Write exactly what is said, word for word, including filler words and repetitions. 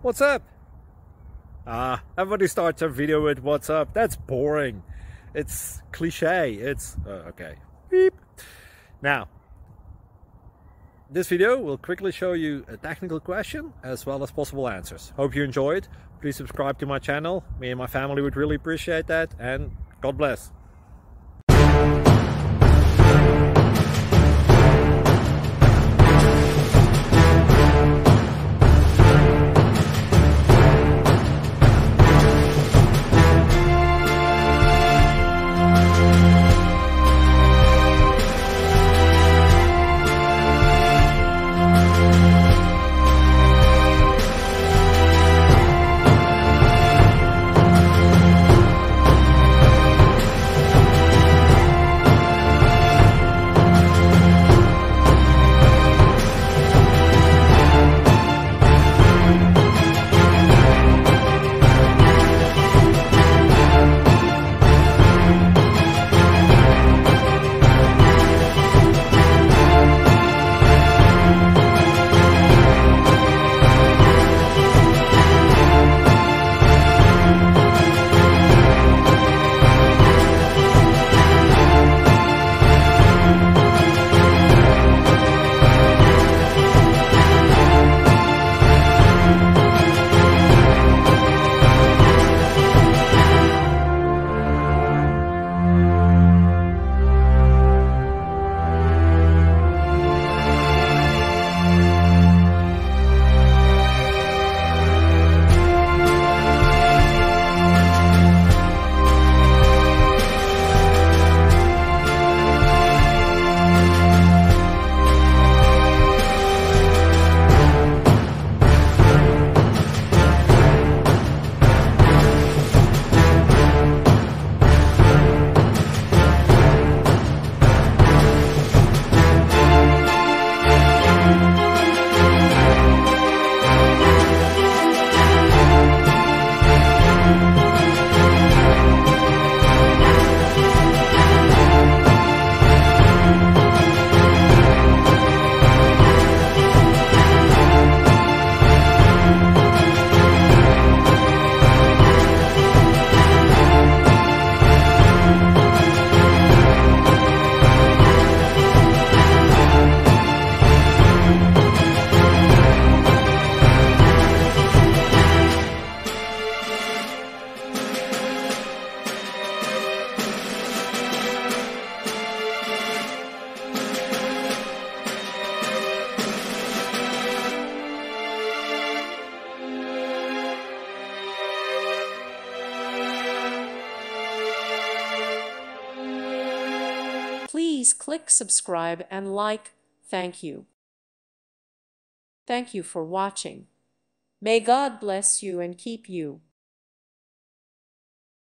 What's up? Ah, everybody starts a video with what's up. That's boring. It's cliche. It's uh, okay. Beep. Now, this video will quickly show you a technical question as well as possible answers. Hope you enjoyed. Please subscribe to my channel. Me and my family would really appreciate that, and God bless. Please click subscribe and like. Thank you. Thank you for watching. May God bless you and keep you.